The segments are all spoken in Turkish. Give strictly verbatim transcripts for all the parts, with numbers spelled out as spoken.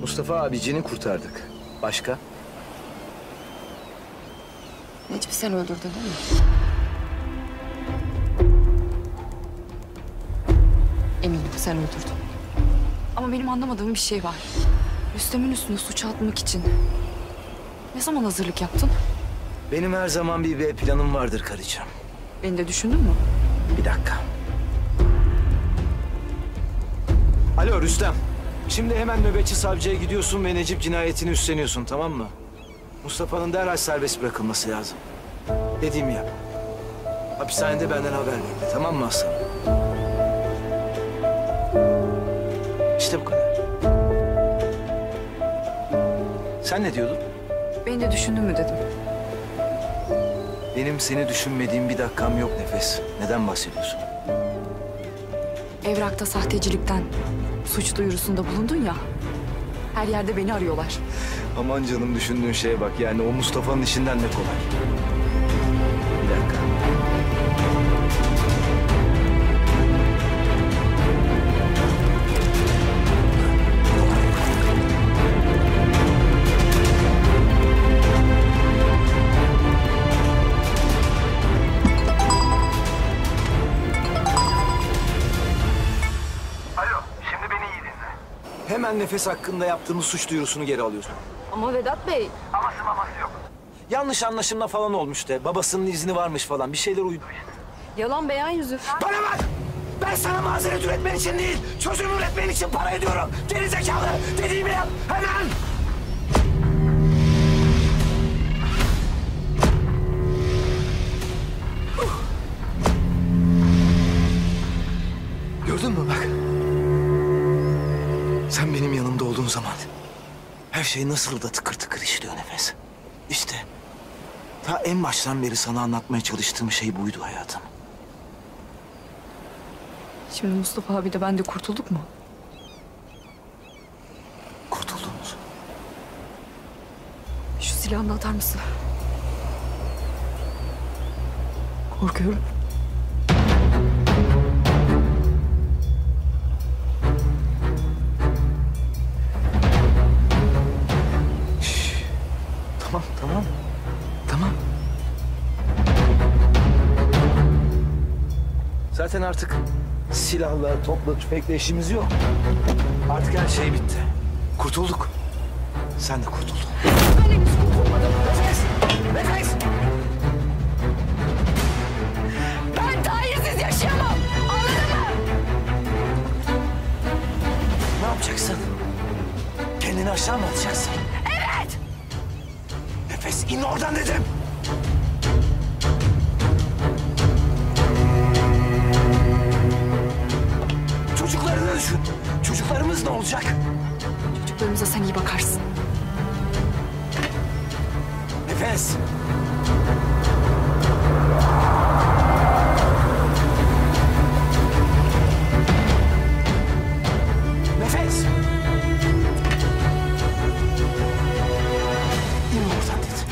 Mustafa abicini kurtardık. Başka? Necip'i sen öldürdün değil mi? Eminim sen öldürdün. Ama benim anlamadığım bir şey var. Rüstem'in üstüne suç atmak için ne zaman hazırlık yaptın? Benim her zaman bir B planım vardır karıcığım. Beni de düşündün mü? Bir dakika. Alo Rüstem. Şimdi hemen nöbetçi savcıya gidiyorsun ve Necip cinayetini üstleniyorsun, tamam mı? Mustafa'nın derhal serbest bırakılması lazım. Dediğimi yap. Hapishanede benden haber bekle, tamam mı aslanım? İşte bu kadar. Sen ne diyordun? Beni de düşündün mü dedim. Benim seni düşünmediğim bir dakikam yok Nefes. Neden bahsediyorsun? Evrakta sahtecilikten suç duyurusunda bulundun ya. Her yerde beni arıyorlar. Aman canım, düşündüğün şeye bak. Yani o Mustafa'nın işinden de kolay. Bir dakika. Hemen Nefes hakkında yaptığımız suç duyurusunu geri alıyorsun. Ama Vedat Bey... Aması maması yok. Yanlış anlaşılma falan olmuş de. Babasının izni varmış falan. Bir şeyler uydu işte. Yalan beyan yüzü. Bana bak! Ben sana mazeret üretmen için değil, çözüm üretmen için para ediyorum. Geri zekalı! Dediğimi yap! Hemen! Gördün mü bak? Sen benim yanımda olduğun zaman her şey nasıl da tıkır tıkır işliyor Nefes. İşte ta en baştan beri sana anlatmaya çalıştığım şey buydu hayatım. Şimdi Mustafa abi de ben de kurtulduk mu? Kurtuldunuz. Şu silahını da atar mısın? Korkuyorum. Tamam, tamam. Tamam. Zaten artık silahla, topla, tüfekle işimiz yok. Artık her şey bitti. Kurtulduk. Sen de kurtuldun. Ben henüz kurtulmadım. Nefes! Nefes! Ben Tahir'siz yaşayamam. Anladın mı? Ne yapacaksın? Kendini aşağı mı atacaksın? Evet! Nefes, in oradan dedim. Çocuklarını düşün. Çocuklarımız ne olacak? Çocuklarımıza sen iyi bakarsın. Nefes. Nefes. İn oradan dedim.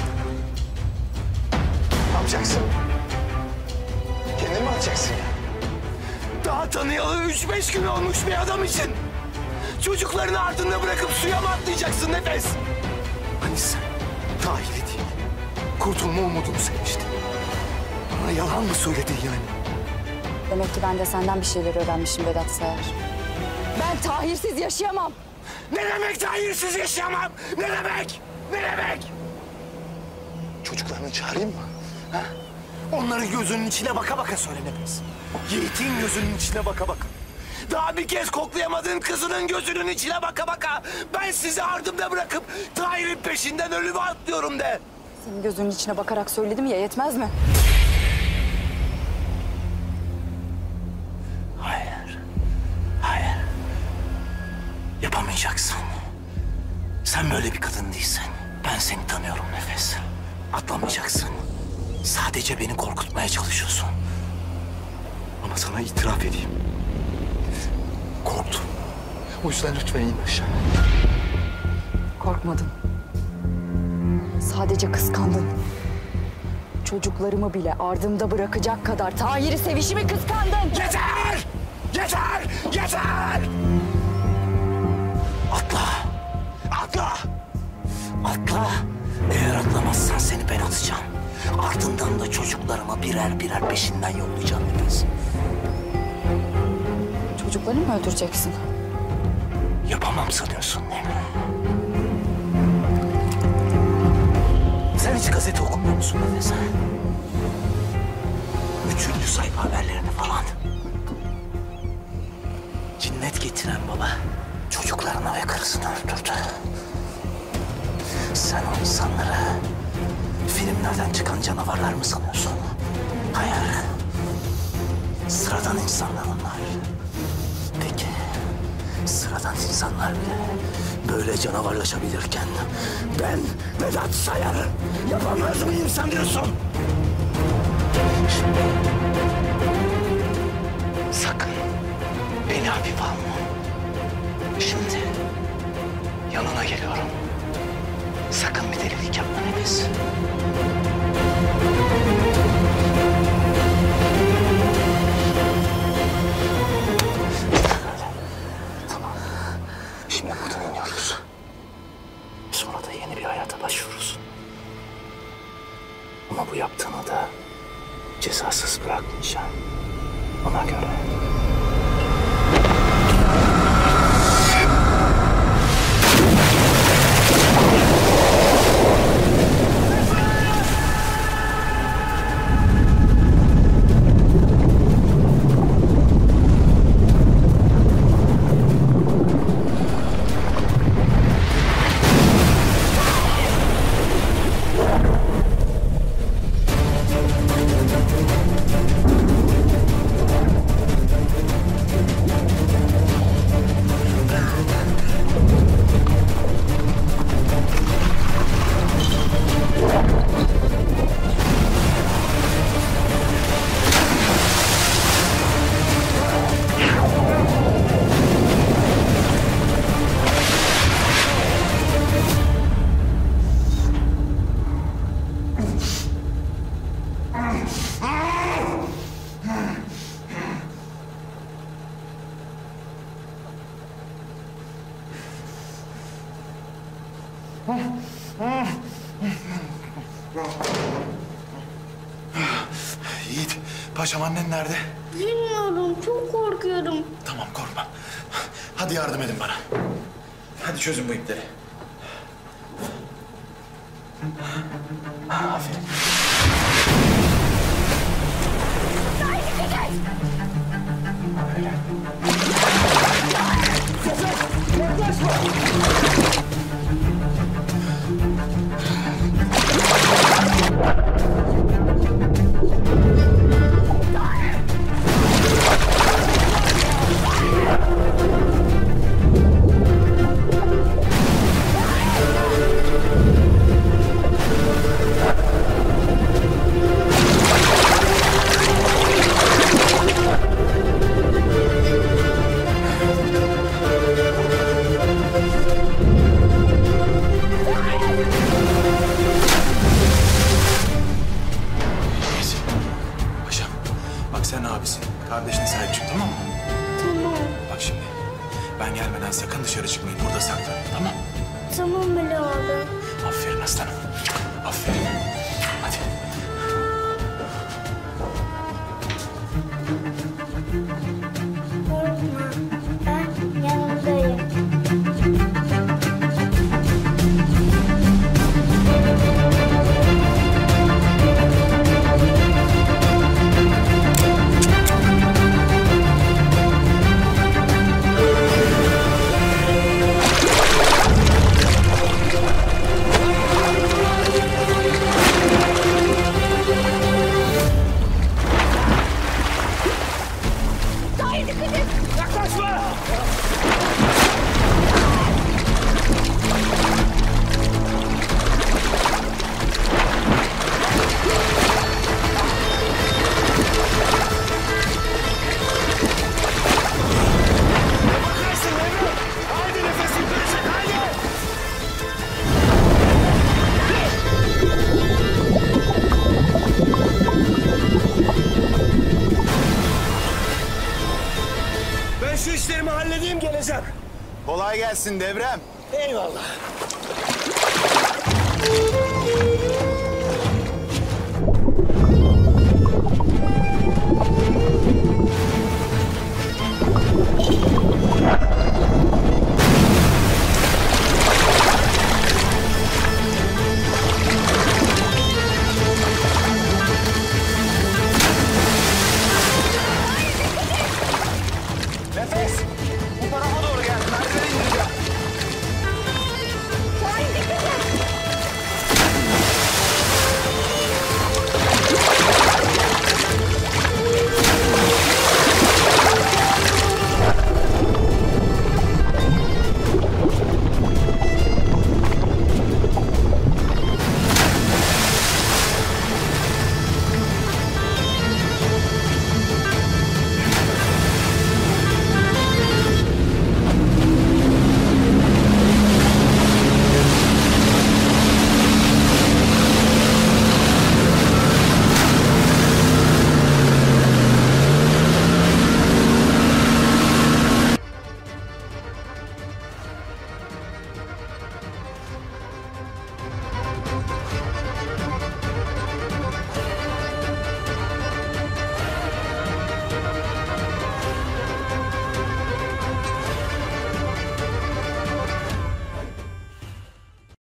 Ne yapacaksın? Kendini mi atacaksın ya? Daha tanıyalı üç beş gün olmuş bir adam için. Çocuklarını ardında bırakıp suya mı atlayacaksın Nefes? Hani sen Tahir'i değil, kurtulma umudunu sevmiştin. Bana yalan mı söyledin yani? Demek ki ben de senden bir şeyler öğrenmişim Vedat Sayar. Ben Tahir'siz yaşayamam. Ne demek Tahir'siz yaşayamam? Ne demek? Ne demek? Çocuklarını çağırayım mı? Ha? Onların gözünün içine baka baka söyle Nefes. Yiğit'in gözünün içine baka baka. Daha bir kez koklayamadığın kızının gözünün içine baka baka. Ben sizi ardımda bırakıp Tahir'in peşinden ölüme atlıyorum de. Senin gözünün içine bakarak söyledim ya, yetmez mi? Hayır. Hayır. Yapamayacaksın. Sen böyle bir kadın değilsin. Ben seni tanıyorum Nefes. Atlamayacaksın. Sadece beni korkutmaya çalışıyorsun. Ama sana itiraf edeyim. Korktum. O yüzden lütfen in aşağı. Korkmadın. Sadece kıskandın. Çocuklarımı bile ardımda bırakacak kadar Tahir'i sevişimi kıskandın. Yeter! Yeter! Yeter! Atla! Atla. Eğer atlamazsan seni ben atacağım. Ardından da çocuklarıma birer birer peşinden yollayacağım Nefes. Çocuklarını mı öldüreceksin? Yapamam sanıyorsun değil mi? Sen hiç gazete okumuyor musun Nefes? Ha? Üçüncü sayfa haberlerini falan. Cinnet getiren baba çocuklarını ve karısını öldürdü. Sen o insanları filmlerden çıkan canavarlar mı sanıyorsun? Hayır. Sıradan insanlar onlar. Peki sıradan insanlar bile böyle canavarlaşabilirken ben Vedat Sayar yapamaz mıyım sanıyorsun? Şimdi sakın beni hafife alma. Şimdi yanına geliyorum. Sakın bir delilik yapma Nefes. Tamam. Şimdi buradan iniyoruz. Sonra da yeni bir hayata başlıyoruz. Ama bu yaptığını da cezasız bırakmayacağım. Ona göre. Yiğit, paşam annen nerede? Bilmiyorum, çok korkuyorum. Tamam korkma. Hadi yardım edin bana. Hadi çözün bu ipleri. Aferin. Sen abisin. Kardeşine sahip çık, tamam mı? Tamam. Bak şimdi, ben gelmeden sakın dışarı çıkmayın. Burada saklanın, tamam mı? Tamam Veli abi. Aferin aslanım. Aferin. Hadi. Korkma, ben yanındayım. Ben şu işlerimi halledeyim geleceğim. Kolay gelsin Devrem. Eyvallah.